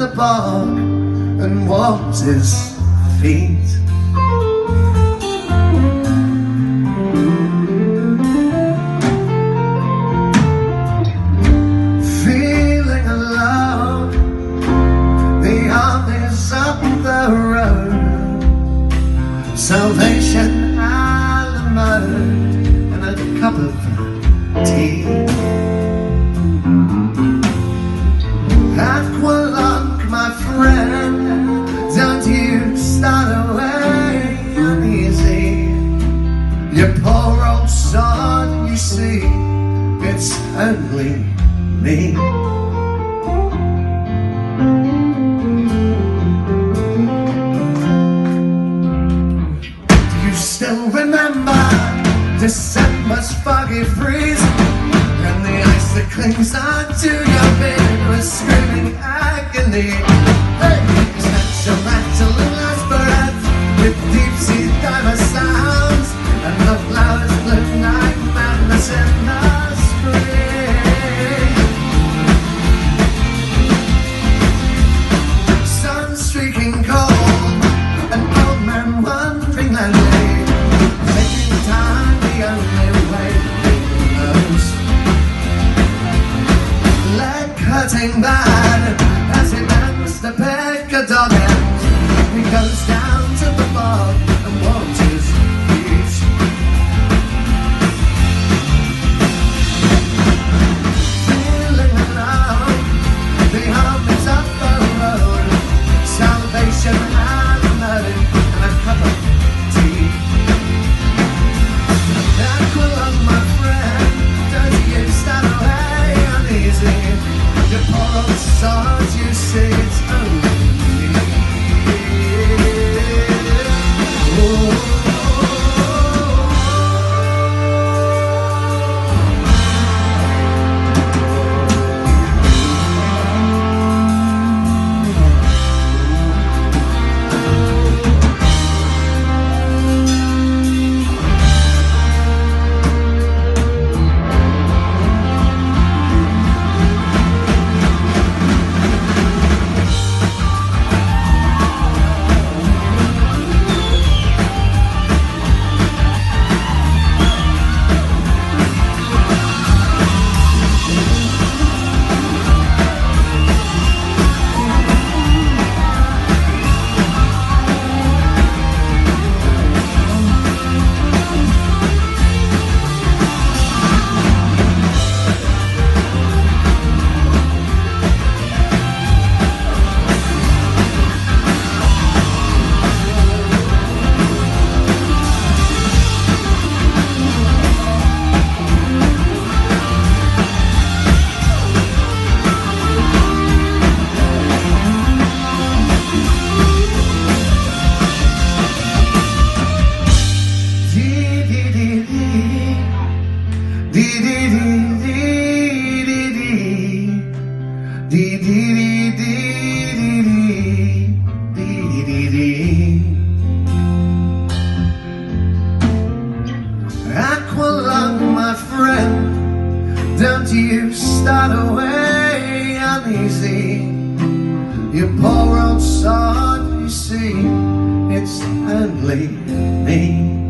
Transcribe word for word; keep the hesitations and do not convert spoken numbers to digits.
the park and warmed his feet. Feeling alone, the army's up the road, Salvation Alamo and a cup of tea. Aqualung, my friend, don't you start away uneasy. You poor old sod, you see, it's only me. Do you still remember December's foggy freeze, and the ice that clings onto your beard was screaming agony? Hey, snatch a rattle and last breath with deep sea diver sounds, and the flowers look like madness in the spring. Sun streaking cold, an old man wandering lonely, taking time the only way he knows. Leg hurting bad as he bends to pick a dog end. He goes down to the bog and watches beach. Feeling alone, the army's up the road, Salvation Alamo and a cup of tea. Aqualung, my friend, don't you stand away uneasy. You poor old sod, you see, it's only me. Oh. Aqualung, my friend, don't you start away uneasy. You poor old sod, you see, it's only me.